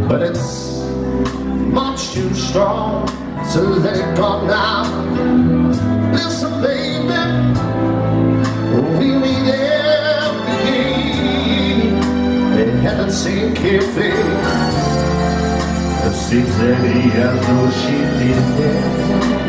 but it's much too strong to let it go now. Listen, baby, we meet every day. They haven't seen carefully. 6 días no she did.